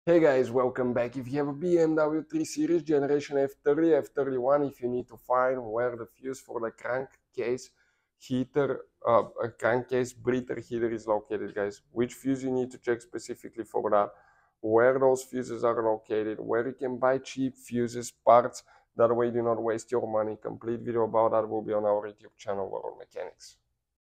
Hey guys, welcome back. If you have a BMW 3 Series Generation F30, F31, if you need to find where the fuse for the crankcase heater, a crankcase breather heater is located, guys, which fuse you need to check specifically for that, where those fuses are located, where you can buy cheap fuses, parts, that way you do not waste your money. Complete video about that will be on our YouTube channel, World Mechanics.